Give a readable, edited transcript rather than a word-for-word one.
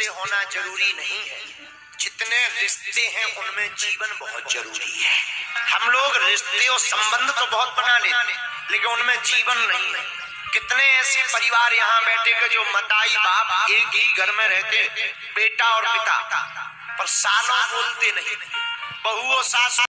रिश्ते होना जरूरी नहीं है, जितने रिश्ते हैं उनमें जीवन बहुत जरूरी है। हम लोग रिश्ते और संबंध तो बहुत बना लेते लेकिन उनमें जीवन नहीं है। कितने ऐसे परिवार यहाँ बैठे के जो मताई बाप एक ही घर में रहते, बेटा और पिता, पर सालों बोलते नहीं, बहू और सास